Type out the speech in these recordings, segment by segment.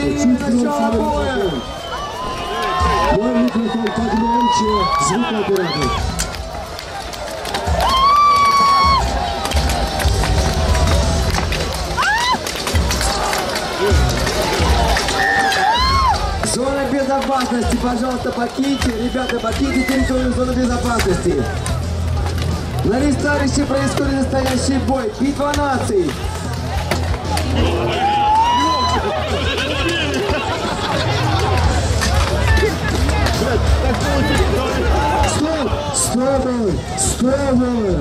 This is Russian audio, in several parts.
объявление начала боя. Мой микрофон погромче, звукооператор. Зона безопасности, пожалуйста, покиньте. Ребята, покиньте территорию зоны безопасности. На ресталище происходит настоящий бой. Битва наций. Стоп! Стоп! Стоп!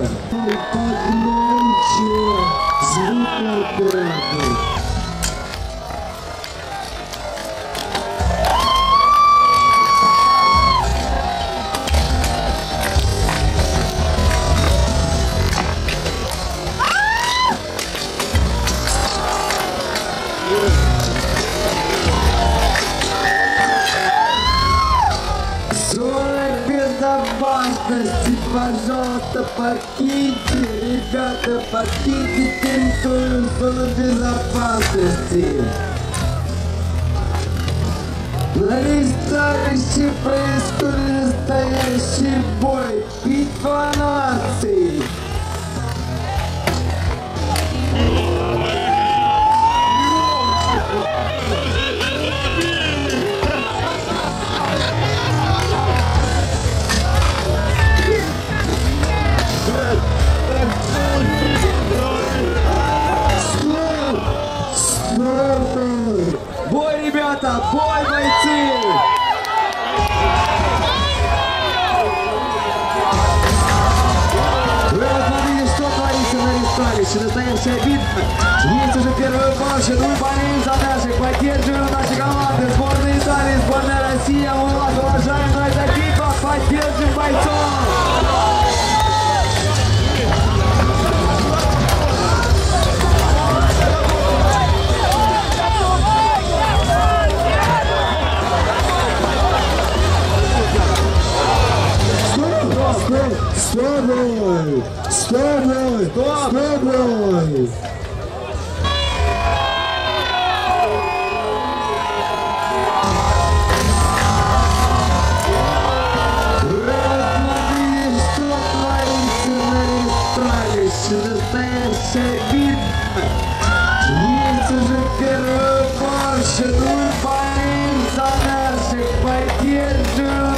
Погромче, звукооператор. Пожалуйста, покиньте, ребята, покиньте территорию зоны безопасности. На ресталище происходит настоящий бой. Битва наций. Бой, ребята! Бой, бойцы! Вы посмотрите, что творится на ресталище. Настоящая битва. Есть уже первую площадь. Мы болеем за наших, поддерживаем наши команды. Сборная Италии, сборная России. Мы вас уважаем, но это битва. Поддержим бойцов! Стой! Стой! Стой! Настоящая битва. Есть уже первую площадь. Мы болеем за наших, поддерживаем